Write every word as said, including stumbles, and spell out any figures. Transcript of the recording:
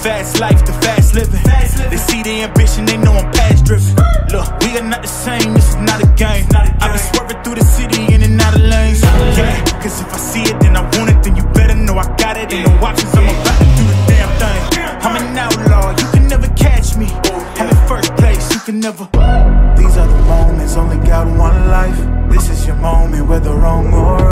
fast life, the fast living. They see the ambition, they know I'm past driven. Look, we are not the same, this is not a game. I've been swerving through the city in and out of lanes. Yeah, cause if I see it, then I want it, then you better know I got it. Ain't no options, I'm about to do the damn thing. I'm an outlaw, you can never catch me. I'm in first place, you can never. These are the moments, only got one life. This is your moment, whether wrong or right.